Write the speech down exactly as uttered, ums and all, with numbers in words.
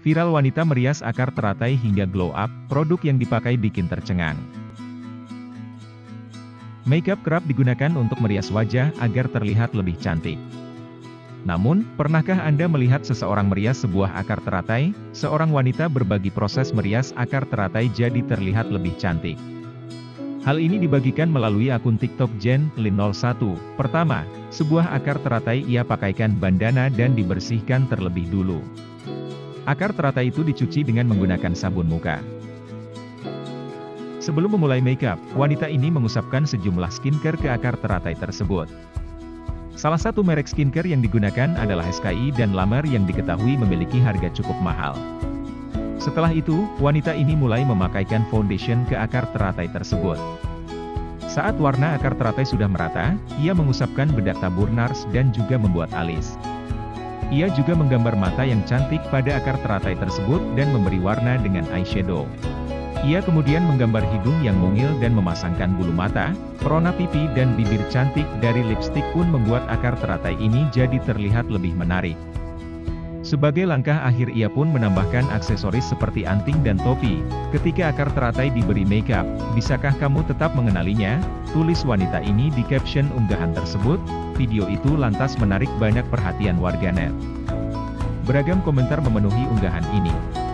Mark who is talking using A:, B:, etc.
A: Viral wanita merias akar teratai hingga glow up, produk yang dipakai bikin tercengang. Makeup kerap digunakan untuk merias wajah agar terlihat lebih cantik. Namun, pernahkah Anda melihat seseorang merias sebuah akar teratai? Seorang wanita berbagi proses merias akar teratai jadi terlihat lebih cantik. Hal ini dibagikan melalui akun TikTok Jen Lin nol satu. Pertama, sebuah akar teratai ia pakaikan bandana dan dibersihkan terlebih dulu. Akar teratai itu dicuci dengan menggunakan sabun muka. Sebelum memulai makeup, wanita ini mengusapkan sejumlah skincare ke akar teratai tersebut. Salah satu merek skincare yang digunakan adalah S K I dan La Mer yang diketahui memiliki harga cukup mahal. Setelah itu, wanita ini mulai memakaikan foundation ke akar teratai tersebut. Saat warna akar teratai sudah merata, ia mengusapkan bedak tabur nars dan juga membuat alis. Ia juga menggambar mata yang cantik pada akar teratai tersebut dan memberi warna dengan eyeshadow. Ia kemudian menggambar hidung yang mungil dan memasangkan bulu mata, perona pipi dan bibir cantik dari lipstik pun membuat akar teratai ini jadi terlihat lebih menarik. Sebagai langkah akhir ia pun menambahkan aksesoris seperti anting dan topi. Ketika akar teratai diberi makeup, bisakah kamu tetap mengenalinya? Tulis wanita ini di caption unggahan tersebut. Video itu lantas menarik banyak perhatian warganet. Beragam komentar memenuhi unggahan ini.